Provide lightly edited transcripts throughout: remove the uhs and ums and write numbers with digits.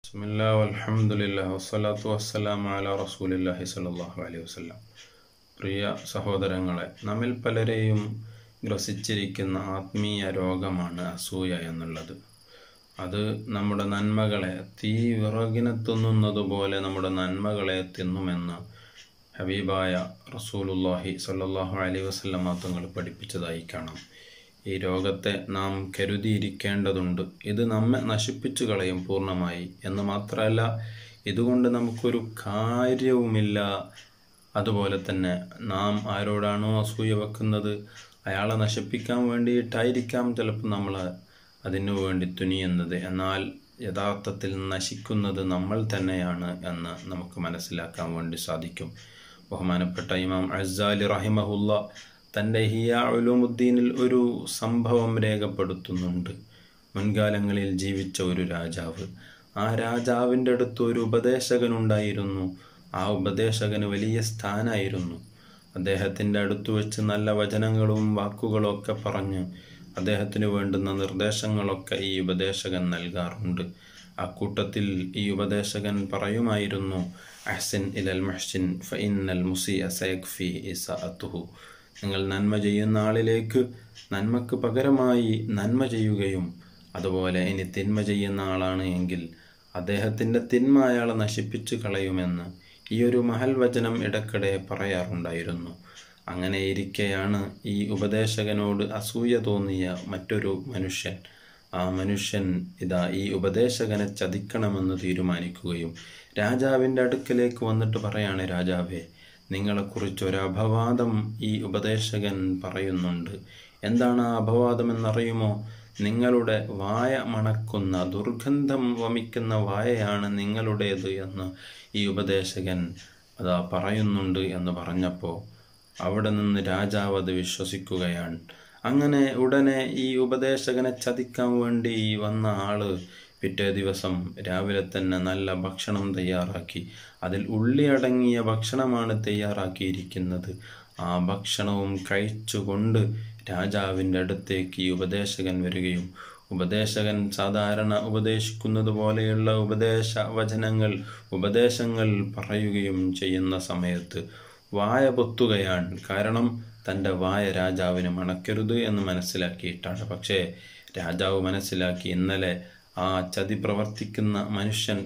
ബിസ്മില്ലാ വൽഹംദുലില്ലാഹി വസ്സലാത്തു വസ്സലാമു അലാ റസൂലില്ലാഹി സ്വല്ലല്ലാഹു അലൈഹി വസല്ലം. പ്രിയ സഹോദരങ്ങളെ, നമ്മിൽ പലരെയും ഗ്രസിച്ചിരിക്കുന്ന ആത്മീയ രോഗമാണ് അസൂയ എന്നുള്ളത്. അത് നമ്മുടെ നന്മകളെ തീ വിറകിനെ തിന്നുന്നതുപോലെ നമ്മുടെ നന്മകളെ തിന്നുമെന്ന് ഹബീബായ റസൂലുള്ളാഹി സ്വല്ലല്ലാഹു അലൈഹി വസല്ലം തങ്ങൾ പഠിപ്പിച്ചതായി കാണാം. ഈ രോഗത്തെ നാം കരുതിയിരിക്കേണ്ടതുണ്ട്. ഇത് നമ്മെ നശിപ്പിച്ചു കളയും പൂർണ്ണമായി എന്ന് മാത്രമല്ല, ഇതുകൊണ്ട് നമുക്കൊരു കാര്യവുമില്ല. അതുപോലെ തന്നെ നാം ആരോടാണോ അസൂയ വെക്കുന്നത് അയാളെ നശിപ്പിക്കാൻ വേണ്ടിയിട്ടായിരിക്കാം ചിലപ്പോൾ നമ്മൾ അതിനു വേണ്ടി തുനിയുന്നത്. എന്നാൽ യഥാർത്ഥത്തിൽ നശിക്കുന്നത് നമ്മൾ തന്നെയാണ് എന്ന് നമുക്ക് മനസ്സിലാക്കാൻ വേണ്ടി സാധിക്കും. ബഹുമാനപ്പെട്ട ഇമാം അസ്സാലി റഹിമഹുല്ല തൻ്റെ ഇഹ്യാ ഉലൂമുദ്ദീനിൽ ഒരു സംഭവം രേഖപ്പെടുത്തുന്നുണ്ട്. മുൻകാലങ്ങളിൽ ജീവിച്ച ഒരു രാജാവ്. ആ രാജാവിൻ്റെ അടുത്ത് ഒരു ഉപദേശകനുണ്ടായിരുന്നു. ആ ഉപദേശകന് വലിയ സ്ഥാനമായിരുന്നു. അദ്ദേഹത്തിൻ്റെ അടുത്ത് വെച്ച് നല്ല വചനങ്ങളും വാക്കുകളും ഒക്കെ പറഞ്ഞ് അദ്ദേഹത്തിന് വേണ്ടുന്ന നിർദ്ദേശങ്ങളൊക്കെ ഈ ഉപദേശകൻ നൽകാറുണ്ട്. ആ കൂട്ടത്തിൽ ഈ ഉപദേശകൻ പറയുമായിരുന്നു, അഹ്സിൻ ഇലൽ മുഹ്സിൻ ഫഇന്നൽ മുസീഅ സയക്ഫി ഇസാഅതുഹു. നിങ്ങൾ നന്മ ചെയ്യുന്ന ആളിലേക്ക് നന്മക്ക് പകരമായി നന്മ ചെയ്യുകയും അതുപോലെ ഇനി തിന്മ ചെയ്യുന്ന ആളാണ് എങ്കിൽ അദ്ദേഹത്തിൻ്റെ തിന്മ അയാളെ നശിപ്പിച്ചു കളയുമെന്ന് ഈ ഒരു മഹൽ വചനം ഇടയ്ക്കിടെ പറയാറുണ്ടായിരുന്നു. അങ്ങനെ ഇരിക്കെയാണ് ഈ ഉപദേശകനോട് അസൂയ തോന്നിയ മറ്റൊരു മനുഷ്യൻ. ആ മനുഷ്യൻ ഈ ഉപദേശകനെ ചതിക്കണമെന്ന് തീരുമാനിക്കുകയും രാജാവിൻ്റെ അടുക്കലേക്ക് വന്നിട്ട് പറയാണ്, രാജാവേ, നിങ്ങളെക്കുറിച്ച് ഒരു അപവാദം ഈ ഉപദേശകൻ പറയുന്നുണ്ട്. എന്താണ് ആ അപവാദം എന്നറിയുമോ? നിങ്ങളുടെ വായ മണക്കുന്ന ദുർഗന്ധം വമിക്കുന്ന വായയാണ് നിങ്ങളുടേത് എന്ന് ഈ ഉപദേശകൻ പറയുന്നുണ്ട് എന്ന് പറഞ്ഞപ്പോൾ അവിടെ നിന്ന് രാജാവ് അത് വിശ്വസിക്കുകയാണ്. അങ്ങനെ ഉടനെ ഈ ഉപദേശകനെ ചതിക്കാൻ വേണ്ടി വന്ന ആള് പിറ്റേ ദിവസം രാവിലെ തന്നെ നല്ല ഭക്ഷണം തയ്യാറാക്കി. അതിൽ ഉള്ളി അടങ്ങിയ ഭക്ഷണമാണ് തയ്യാറാക്കിയിരിക്കുന്നത്. ആ ഭക്ഷണവും കഴിച്ചുകൊണ്ട് രാജാവിൻ്റെ അടുത്തേക്ക് ഈ ഉപദേശകൻ വരികയും ഉപദേശകൻ സാധാരണ ഉപദേശിക്കുന്നത് പോലെയുള്ള ഉപദേശങ്ങൾ പറയുകയും ചെയ്യുന്ന സമയത്ത് വായ പൊത്തുകയാണ്. കാരണം തൻ്റെ വായ രാജാവിന് മണക്കരുത് എന്ന് മനസ്സിലാക്കിയിട്ടാണ്. പക്ഷേ രാജാവ് മനസ്സിലാക്കി, ഇന്നലെ ആ ചതി പ്രവർത്തിക്കുന്ന മനുഷ്യൻ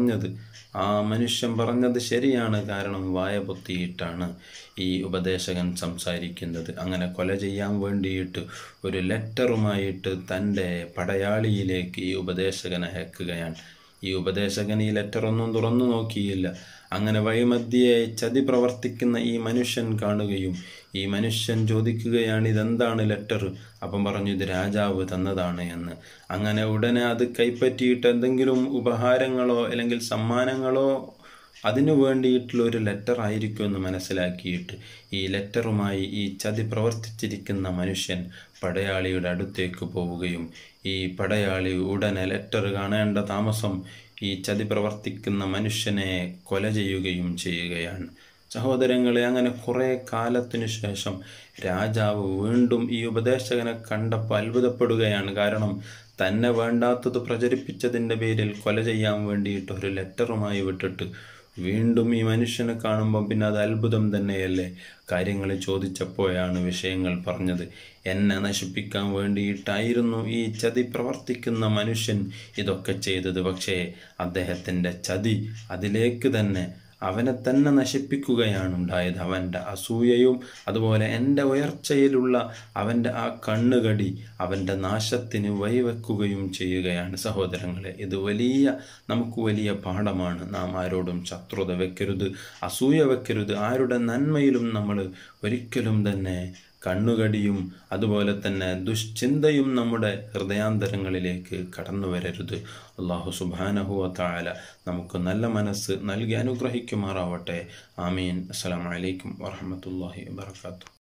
പറഞ്ഞത് ശരിയാണ്. കാരണം വായ പൊത്തിയിട്ടാണ് ഈ ഉപദേശകൻ സംസാരിക്കുന്നത്. അങ്ങനെ കൊല ചെയ്യാൻ വേണ്ടിയിട്ട് ഒരു ലെറ്ററുമായിട്ട് തൻ്റെ പടയാളിയിലേക്ക് ഈ ഉപദേശകനെ അയക്കുകയാണ്. ഈ ഉപദേശകൻ ഈ ലെറ്ററൊന്നും തുറന്നു നോക്കിയില്ല. അങ്ങനെ വഴിമധ്യേ ചതി പ്രവർത്തിക്കുന്ന ഈ മനുഷ്യൻ കാണുകയും ഈ മനുഷ്യൻ ചോദിക്കുകയാണ്, ഇതെന്താണ് ലെറ്റർ? അപ്പം പറഞ്ഞു, ഇത് രാജാവ് തന്നതാണ് എന്ന്. അങ്ങനെ ഉടനെ അത് കൈപ്പറ്റിയിട്ട് എന്തെങ്കിലും ഉപഹാരങ്ങളോ അല്ലെങ്കിൽ സമ്മാനങ്ങളോ അതിനു വേണ്ടിയിട്ടുള്ള ഒരു ലെറ്റർ ആയിരിക്കും എന്ന് മനസ്സിലാക്കിയിട്ട് ഈ ലെറ്ററുമായി ഈ ചതി പ്രവർത്തിച്ചിരിക്കുന്ന മനുഷ്യൻ പടയാളിയുടെ അടുത്തേക്ക് പോവുകയും ഈ പടയാളി ഉടനെ ലെറ്റർ കാണേണ്ട താമസം ഈ ചതി പ്രവർത്തിക്കുന്ന മനുഷ്യനെ കൊല ചെയ്യുകയും ചെയ്യുകയാണ്. സഹോദരങ്ങളെ, അങ്ങനെ കുറേ കാലത്തിനു ശേഷം രാജാവ് വീണ്ടും ഈ ഉപദേശകനെ കണ്ടപ്പോൾ അത്ഭുതപ്പെടുകയാണ്. കാരണം തന്നെ വേണ്ടാത്തത് പ്രചരിപ്പിച്ചതിൻ്റെ പേരിൽ കൊല ചെയ്യാൻ വേണ്ടിയിട്ട് ഒരു ലെറ്ററുമായി വിട്ടിട്ട് വീണ്ടും ഈ മനുഷ്യനെ കാണുമ്പോൾ പിന്നെ അത് അത്ഭുതം തന്നെയല്ലേ. കാര്യങ്ങൾ ചോദിച്ചപ്പോഴാണ് വിഷയങ്ങൾ പറഞ്ഞത്. എന്നെ നശിപ്പിക്കാൻ വേണ്ടിയിട്ടായിരുന്നു ഈ ചതി പ്രവർത്തിക്കുന്ന മനുഷ്യൻ ഇതൊക്കെ ചെയ്തത്. പക്ഷേ അദ്ദേഹത്തിൻ്റെ ചതി അതിലേക്ക് തന്നെ അവനെ തന്നെ നശിപ്പിക്കുകയാണ് ഉണ്ടായത്. അവൻ്റെ അസൂയയും അതുപോലെ എൻ്റെ ഉയർച്ചയിലുള്ള അവൻ്റെ ആ കണ്ണുകടി അവൻ്റെ നാശത്തിന് വഴിവെക്കുകയും ചെയ്യുകയാണ്. സഹോദരങ്ങളെ, ഇത് നമുക്ക് വലിയ പാഠമാണ്. നാം ആരോടും ശത്രുത വെക്കരുത്, അസൂയ വെക്കരുത്. ആരുടെ നന്മയിലും നമ്മൾ ഒരിക്കലും തന്നെ കണ്ണുകടിയും അതുപോലെ തന്നെ ദുശ്ചിന്തയും നമ്മുടെ ഹൃദയാന്തരങ്ങളിലേക്ക് കടന്നു വരരുത്. അല്ലാഹു സുബ്ഹാനഹു വ തആല നമുക്ക് നല്ല മനസ്സ് നൽകി അനുഗ്രഹിക്കുമാറാവട്ടെ. ആമീൻ. അസ്സലാമു അലൈക്കും വറഹ്മത്തുള്ളാഹി വബറകാതുഹു.